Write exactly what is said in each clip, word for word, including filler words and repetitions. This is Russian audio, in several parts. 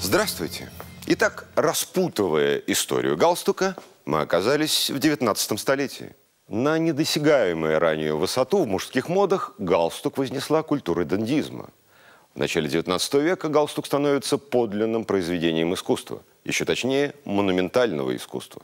Здравствуйте. Итак, распутывая историю галстука, мы оказались в девятнадцатом столетии. На недосягаемую ранее высоту в мужских модах галстук вознесла культура дандизма. В начале девятнадцатого века галстук становится подлинным произведением искусства, еще точнее, монументального искусства.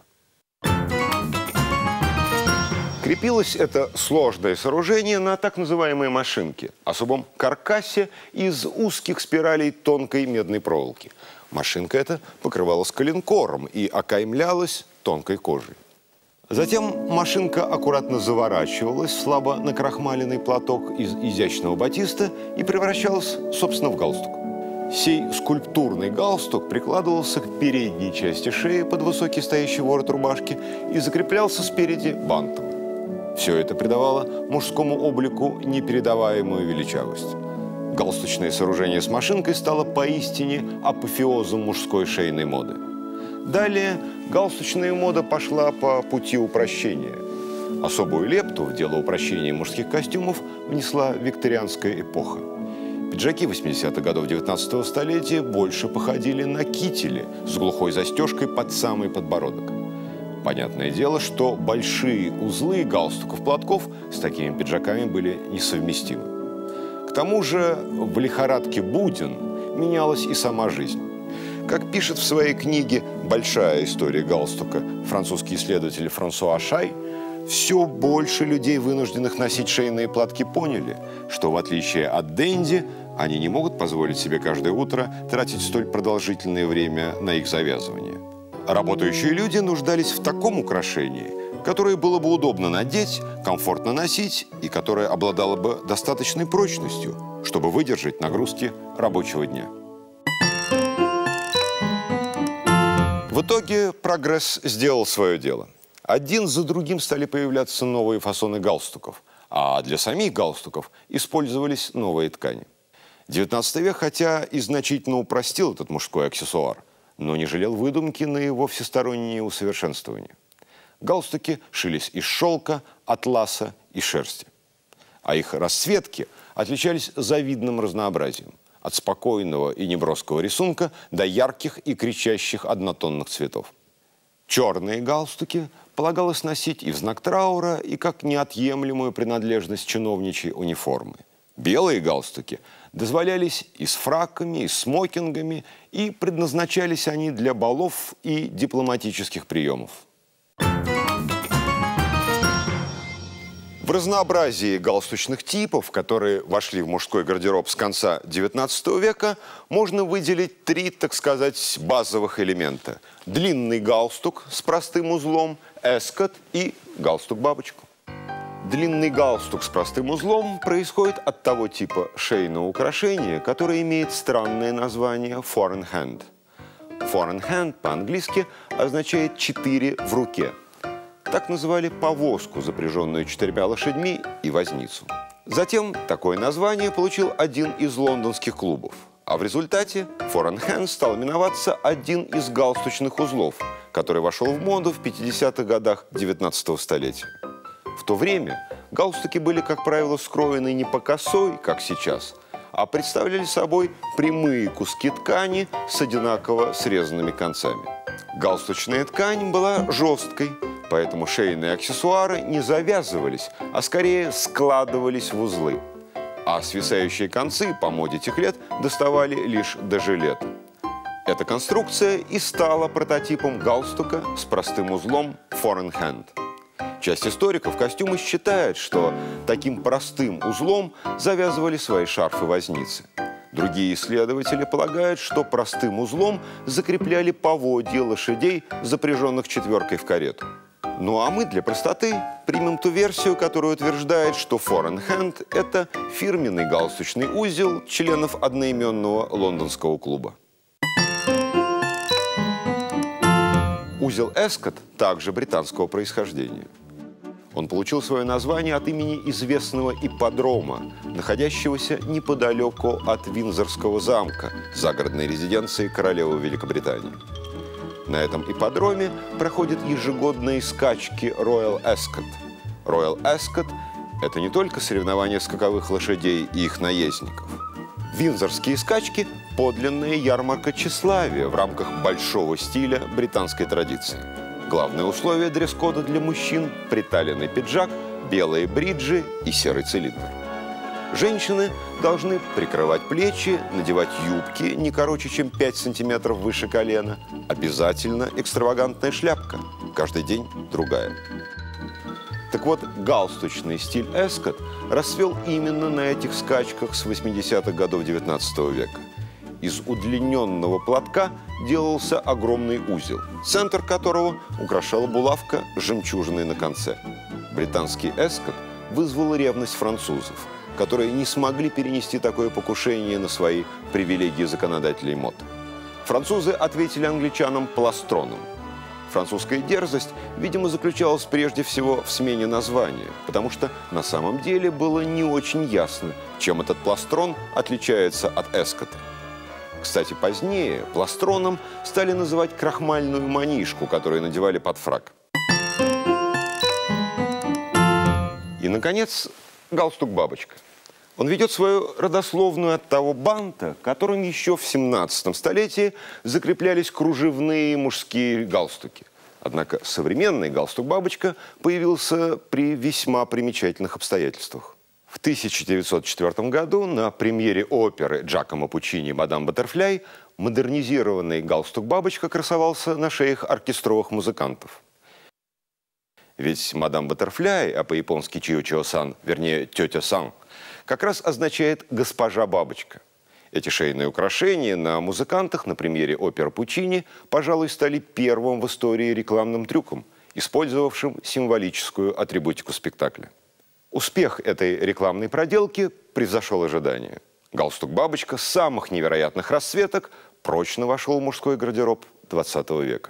Крепилось это сложное сооружение на так называемой машинке, особом каркасе из узких спиралей тонкой медной проволоки. Машинка эта покрывалась коленкором и окаймлялась тонкой кожей. Затем машинка аккуратно заворачивалась в слабо накрахмаленный платок из изящного батиста и превращалась, собственно, в галстук. Сей скульптурный галстук прикладывался к передней части шеи под высокий стоящий ворот рубашки и закреплялся спереди бантом. Все это придавало мужскому облику непередаваемую величавость. Галстучное сооружение с машинкой стало поистине апофеозом мужской шейной моды. Далее галстучная мода пошла по пути упрощения. Особую лепту в дело упрощения мужских костюмов внесла викторианская эпоха. Пиджаки восьмидесятых годов девятнадцатого столетия больше походили на кители с глухой застежкой под самый подбородок. Понятное дело, что большие узлы галстуков-платков с такими пиджаками были несовместимы. К тому же в лихорадке буден менялась и сама жизнь. Как пишет в своей книге «Большая история галстука» французский исследователь Франсуа Шай, все больше людей, вынужденных носить шейные платки, поняли, что в отличие от денди, они не могут позволить себе каждое утро тратить столь продолжительное время на их завязывание. Работающие люди нуждались в таком украшении, которое было бы удобно надеть, комфортно носить и которое обладало бы достаточной прочностью, чтобы выдержать нагрузки рабочего дня. В итоге прогресс сделал свое дело. Один за другим стали появляться новые фасоны галстуков, а для самих галстуков использовались новые ткани. девятнадцатый век, хотя и значительно упростил этот мужской аксессуар, но не жалел выдумки на его всестороннее усовершенствование. Галстуки шились из шелка, атласа и шерсти. А их расцветки отличались завидным разнообразием. От спокойного и неброского рисунка до ярких и кричащих однотонных цветов. Черные галстуки полагалось носить и в знак траура, и как неотъемлемую принадлежность чиновничьей униформы. Белые галстуки дозволялись и с фраками, и с смокингами, и предназначались они для балов и дипломатических приемов. В разнообразии галстучных типов, которые вошли в мужской гардероб с конца девятнадцатого века, можно выделить три, так сказать, базовых элемента. Длинный галстук с простым узлом, эскот и галстук-бабочку. Длинный галстук с простым узлом происходит от того типа шейного украшения, которое имеет странное название four in hand. Four in hand по-английски означает «четыре в руке». Так называли повозку, запряженную четырьмя лошадьми, и возницу. Затем такое название получил один из лондонских клубов. А в результате four in hand стал именоваться один из галстучных узлов, который вошел в моду в пятидесятых годах девятнадцатого столетия. В то время галстуки были, как правило, скроены не по косой, как сейчас, а представляли собой прямые куски ткани с одинаково срезанными концами. Галстучная ткань была жесткой, поэтому шейные аксессуары не завязывались, а скорее складывались в узлы. А свисающие концы по моде тех лет доставали лишь до жилета. Эта конструкция и стала прототипом галстука с простым узлом four in hand. Часть историков костюма считает, что таким простым узлом завязывали свои шарфы-возницы. Другие исследователи полагают, что простым узлом закрепляли поводья лошадей, запряженных четверкой в карету. Ну а мы для простоты примем ту версию, которая утверждает, что four in hand – это фирменный галстучный узел членов одноименного лондонского клуба. Узел эскот также британского происхождения. Он получил свое название от имени известного ипподрома, находящегося неподалеку от Виндзорского замка, загородной резиденции королевы Великобритании. На этом ипподроме проходят ежегодные скачки Royal Ascot. Royal Ascot – это не только соревнования скаковых лошадей и их наездников. Виндзорские скачки подлинная ярмарка тщеславия в рамках большого стиля британской традиции. Главное условие дресс-кода для мужчин – приталенный пиджак, белые бриджи и серый цилиндр. Женщины должны прикрывать плечи, надевать юбки не короче, чем пять сантиметров выше колена. Обязательно экстравагантная шляпка. Каждый день другая. Так вот, галстучный стиль эскот расцвел именно на этих скачках с восьмидесятых годов девятнадцатого века. Из удлиненного платка делался огромный узел, центр которого украшала булавка с жемчужиной на конце. Британский эскот вызвал ревность французов, которые не смогли перенести такое покушение на свои привилегии законодателей мод. Французы ответили англичанам пластроном. Французская дерзость, видимо, заключалась прежде всего в смене названия, потому что на самом деле было не очень ясно, чем этот пластрон отличается от эскота. Кстати, позднее пластроном стали называть крахмальную манишку, которую надевали под фрак. И, наконец, галстук-бабочка. Он ведет свою родословную от того банта, которым еще в семнадцатом столетии закреплялись кружевные мужские галстуки. Однако современный галстук-бабочка появился при весьма примечательных обстоятельствах. В тысяча девятьсот четвёртом году на премьере оперы Джакомо Пуччини «Мадам Баттерфляй» модернизированный галстук-бабочка красовался на шеях оркестровых музыкантов. Ведь «Мадам Баттерфляй», а по-японски «Чио-чио-сан», вернее «тетя-сан», как раз означает «госпожа бабочка». Эти шейные украшения на музыкантах на премьере оперы Пуччини, пожалуй, стали первым в истории рекламным трюком, использовавшим символическую атрибутику спектакля. Успех этой рекламной проделки превзошел ожидания. Галстук-бабочка самых невероятных расцветок прочно вошел в мужской гардероб двадцатого века.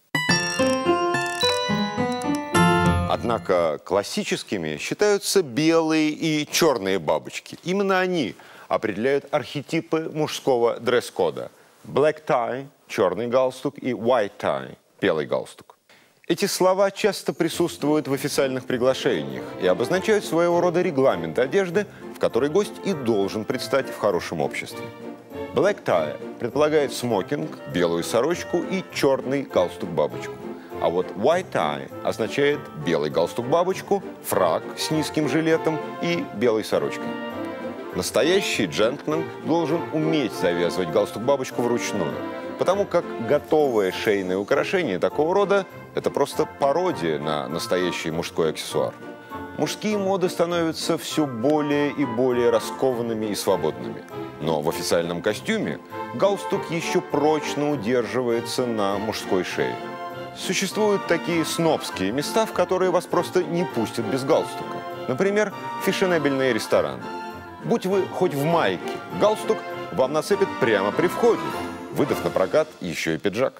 Однако классическими считаются белые и черные бабочки. Именно они определяют архетипы мужского дресс-кода. Black tie – черный галстук, и white tie – белый галстук. Эти слова часто присутствуют в официальных приглашениях и обозначают своего рода регламент одежды, в которой гость и должен предстать в хорошем обществе. Black tie предполагает смокинг, белую сорочку и черный галстук-бабочку. А вот white tie означает белый галстук-бабочку, фрак с низким жилетом и белой сорочкой. Настоящий джентльмен должен уметь завязывать галстук-бабочку вручную, потому как готовое шейное украшение такого рода – это просто пародия на настоящий мужской аксессуар. Мужские моды становятся все более и более раскованными и свободными. Но в официальном костюме галстук еще прочно удерживается на мужской шее. Существуют такие снобские места, в которые вас просто не пустят без галстука. Например, фешенебельные рестораны. Будь вы хоть в майке, галстук вам нацепят прямо при входе, выдав на прокат еще и пиджак.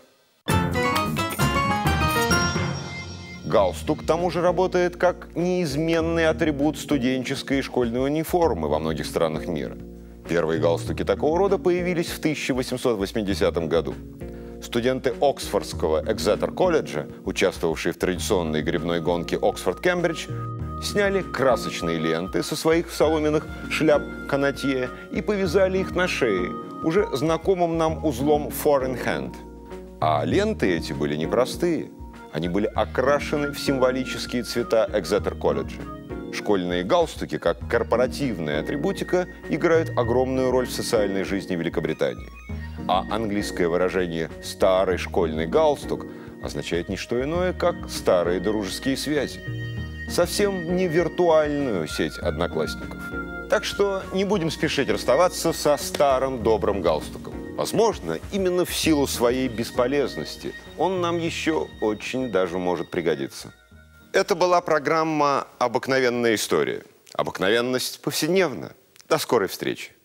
Галстук, к тому же, работает как неизменный атрибут студенческой и школьной униформы во многих странах мира. Первые галстуки такого рода появились в тысяча восемьсот восьмидесятом году. Студенты Оксфордского Экзетер-колледжа, участвовавшие в традиционной гребной гонке Оксфорд-Кембридж, сняли красочные ленты со своих соломенных шляп канатье и повязали их на шее, уже знакомым нам узлом four in hand. А ленты эти были непростые. Они были окрашены в символические цвета Экзетер-колледжа. Школьные галстуки, как корпоративная атрибутика, играют огромную роль в социальной жизни Великобритании. А английское выражение «старый школьный галстук» означает не что иное, как старые дружеские связи. Совсем не виртуальную сеть одноклассников. Так что не будем спешить расставаться со старым добрым галстуком. Возможно, именно в силу своей бесполезности он нам еще очень даже может пригодиться. Это была программа «Обыкновенная история». Обыкновенность повседневна. До скорой встречи.